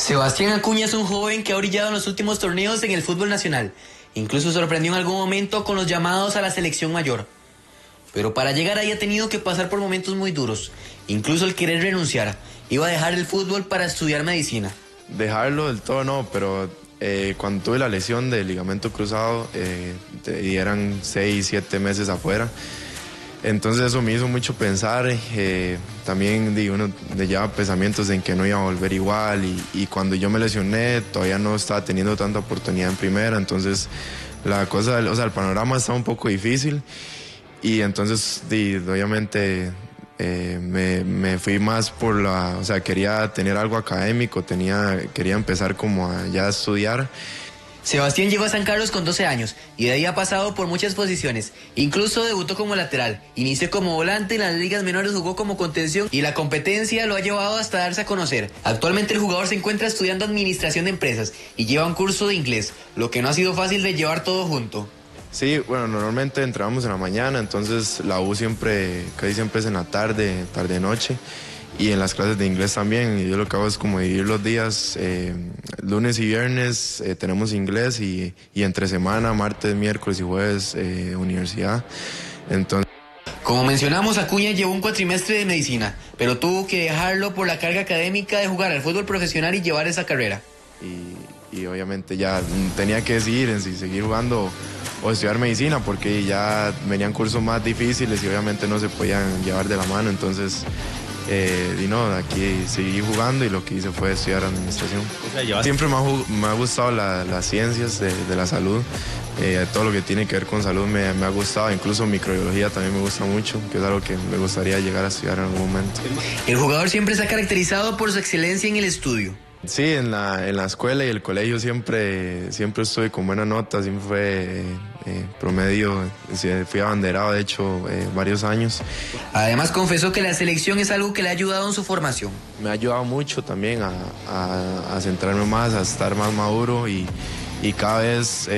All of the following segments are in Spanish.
Sebastián Acuña es un joven que ha brillado en los últimos torneos en el fútbol nacional. Incluso sorprendió en algún momento con los llamados a la selección mayor. Pero para llegar ahí ha tenido que pasar por momentos muy duros. Incluso el querer renunciar. Iba a dejar el fútbol para estudiar medicina. Dejarlo del todo no, pero cuando tuve la lesión del ligamento cruzado y eran 6, 7 meses afuera. Entonces eso me hizo mucho pensar, también uno le lleva pensamientos en que no iba a volver igual y cuando yo me lesioné todavía no estaba teniendo tanta oportunidad en primera, entonces la cosa, el panorama estaba un poco difícil y entonces obviamente me fui más por quería tener algo académico, quería empezar como a ya estudiar. Sebastián llegó a San Carlos con 12 años y de ahí ha pasado por muchas posiciones. Incluso debutó como lateral, inició como volante, en las ligas menores jugó como contención y la competencia lo ha llevado hasta darse a conocer. Actualmente el jugador se encuentra estudiando administración de empresas y lleva un curso de inglés, lo que no ha sido fácil de llevar todo junto. Sí, bueno, normalmente entrábamos en la mañana, entonces la U casi siempre es en la tarde, noche. Y en las clases de inglés también, y yo lo que hago es como dividir los días, lunes y viernes tenemos inglés y entre semana, martes, miércoles y jueves universidad. Entonces... Como mencionamos, Acuña llevó un cuatrimestre de medicina, pero tuvo que dejarlo por la carga académica de jugar al fútbol profesional y llevar esa carrera. Y obviamente ya tenía que decidir en si seguir jugando o estudiar medicina, porque ya venían cursos más difíciles y obviamente no se podían llevar de la mano, entonces... aquí seguí jugando y lo que hice fue estudiar administración. Siempre me ha gustado las ciencias de la salud, todo lo que tiene que ver con salud me ha gustado, incluso microbiología también me gusta mucho, que es algo que me gustaría llegar a estudiar en algún momento. El jugador siempre se ha caracterizado por su excelencia en el estudio. Sí, en la escuela y el colegio siempre estuve con buenas notas, siempre fue promedio, fui abanderado de hecho varios años. Además confesó que la selección es algo que le ha ayudado en su formación. Me ha ayudado mucho también a centrarme más, a estar más maduro y cada vez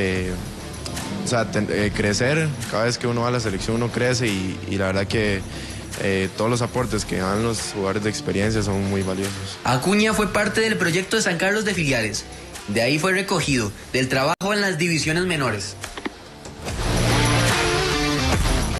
crecer, cada vez que uno va a la selección uno crece y la verdad que todos los aportes que dan los jugadores de experiencia son muy valiosos. Acuña fue parte del proyecto de San Carlos de filiales. De ahí fue recogido, del trabajo en las divisiones menores.